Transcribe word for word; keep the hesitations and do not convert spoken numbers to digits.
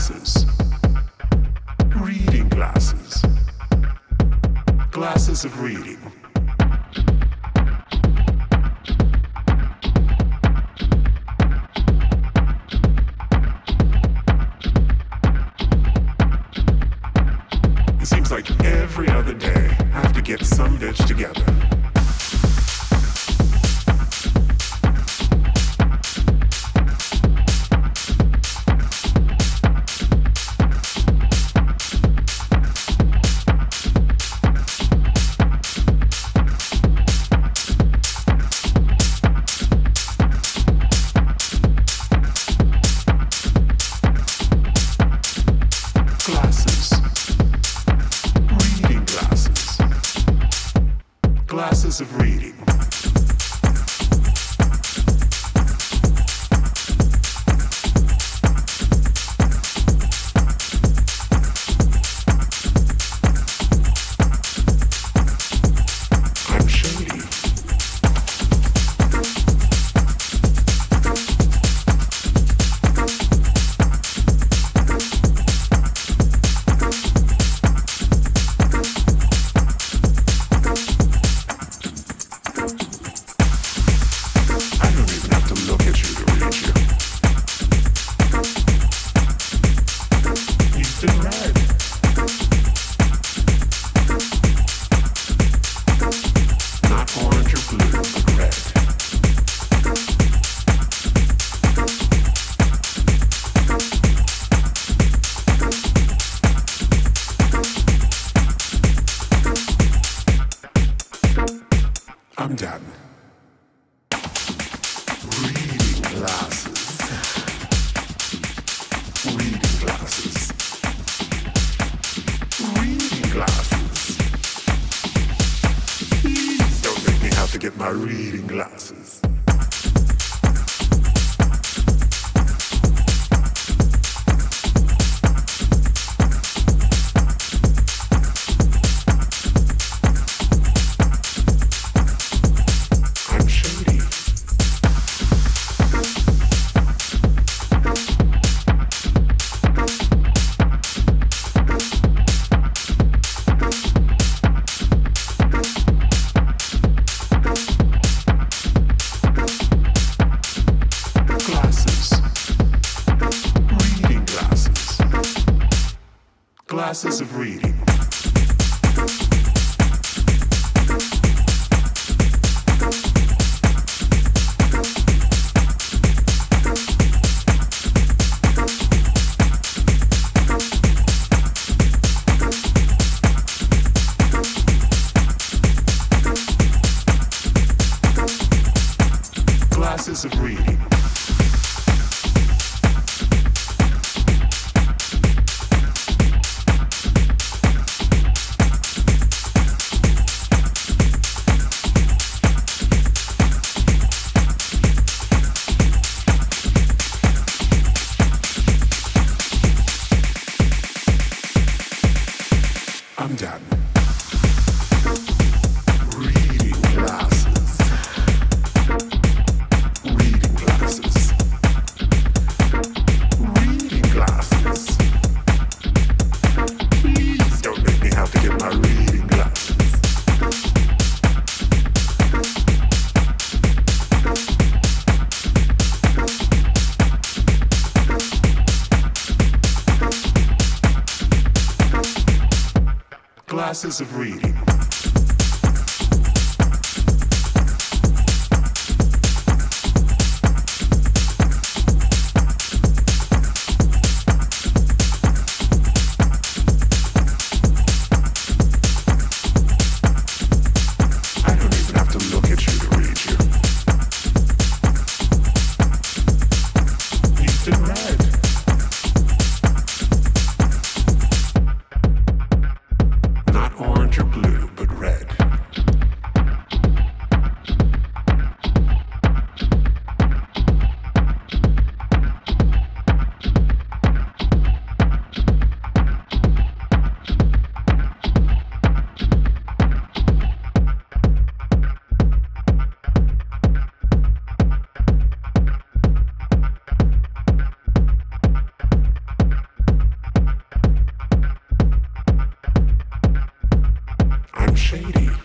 Glasses. Reading glasses. Glasses of reading. It seems like every other day I have to get some bitch together. Glasses of reading. I'm shady. I'm done. Reading glasses. Reading glasses. Reading glasses. Please don't make me have to get my reading glasses. Glasses of reading. Glasses of reading. I'm done. Reading glasses. Reading glasses. Reading glasses. Please don't make me have to get my reading glasses. Glasses of reading. I don't even have to look at you to read you. You've been read. Not orange or blue. shady.